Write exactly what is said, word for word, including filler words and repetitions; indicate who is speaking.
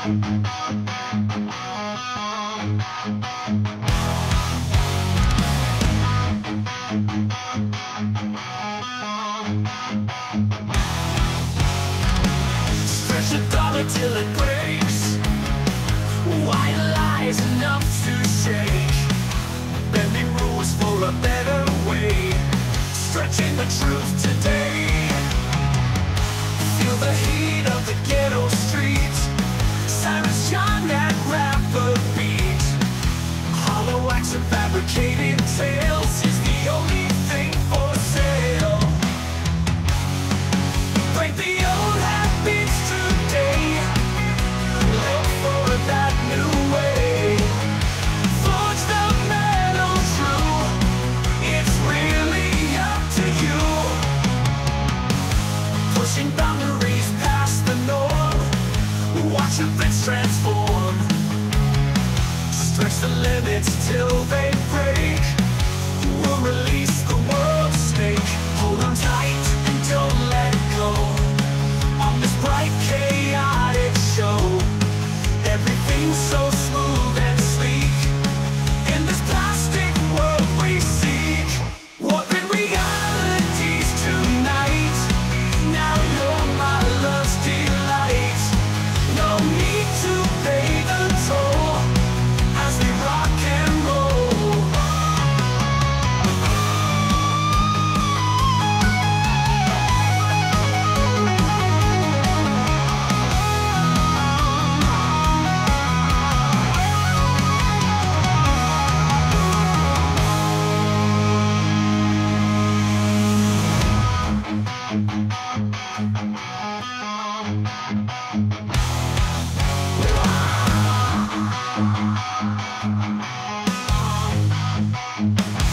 Speaker 1: Stretch a dollar till it breaks. White lies enough to shake. Bending rules for a better way. Stretching the truth today. Feel the heat of the ghetto streets. Sirens chime that rapper beat. Hollow acts and fabricated tales is the only thing for sale. Break the old habits today. Look for that new way. Forge the metal true. It's really up to you. Pushing boundaries past the norm. Watch events transform. Stretch the limits till they break. We'll release the world's snake. Hold on tight and don't let it go. On this bright, chaotic show, everything's so smooth and sleek. In this plastic world we seek. Warping realities tonight. Now you're my love's delight. No need to pay the toll as we rock and roll. We're